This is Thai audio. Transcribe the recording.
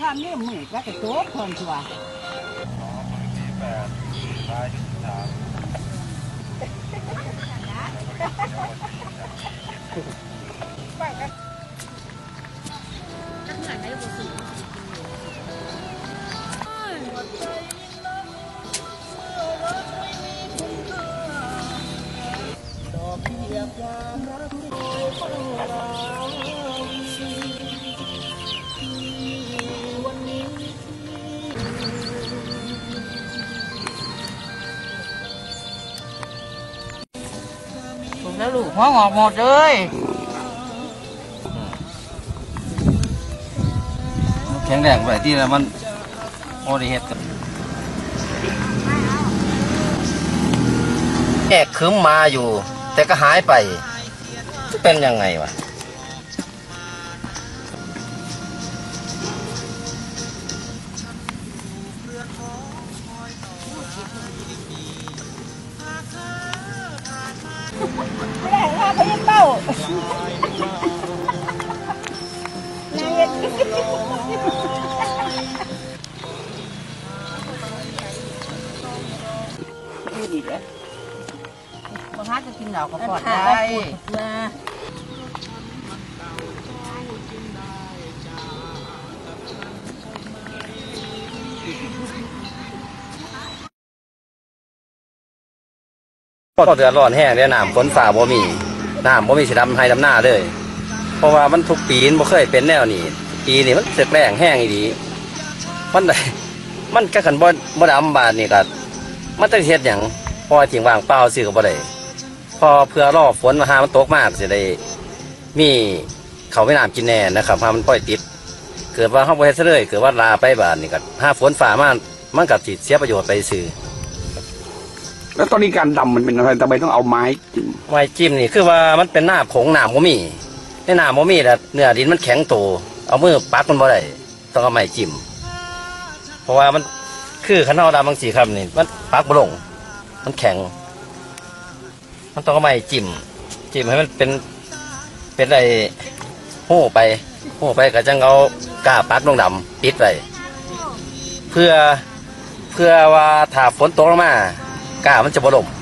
ามนี่มือก็จะโต๊ะคนตัวแล้วลูกหัวงอกหมดเลยแข็งแรงไปที่แล้วมันโอดีเฮ็ดแอบคืมมาอยู่แต่ก็หายไปจะเป็นยังไงวะไม่ได้ว่าเขายังเป้านายดูดีเลยบางท่านจะกินเหล้ากับปอดได้ก็เดือดร้อนแห้งเนี่ยน้ำฝนฝ่าบ่มีน้ำบ่มีสิดำให้ดำหน้าเลยเพราะว่ามันทุกปีนบ่เคยเป็นแนวนี้ปีนี้มันเสกแรงแห้งอีดีมันได้มันก็ขันบ่ดำบาดนี่ก็มันต้องเฮ็ดอย่างพอทิ้งว่างเปล่าซื้อก็บ่ได้พอเพื่อรอฝนมาหามันตกมากสิได้มีเขาไม่น้ำกินแน่นะครับพามันปล่อยติดเกิดว่าเฮาบ่เฮ็ดซะเลยเกิดว่าลาไปบาดนี่ก็หาฝนฝ่ามามันก็สิเสียประโยชน์ไปซื้อแล้วตอนนี้การดำมันเป็นอะไรทำไมต้องเอาไม้จิ้มนี่คือว่ามันเป็นหน้าผงหน้าโมมี่ในหน้าโมมี่แล้วเนื้อดินมันแข็งโตเอามือปักมันบ่ได้ต้องเอาไม้จิ้มเพราะว่ามันคือขันเอาดำบางสีครับนี่มันปักบ่ลงมันแข็งมันต้องเอาไม้จิ้มให้มันเป็นอะไรโห่ไปก็จังเอาก้าปักลงดำปิดไว้เพื่อว่าถ้าฝนตกลงมากามันจะบ่ล่ม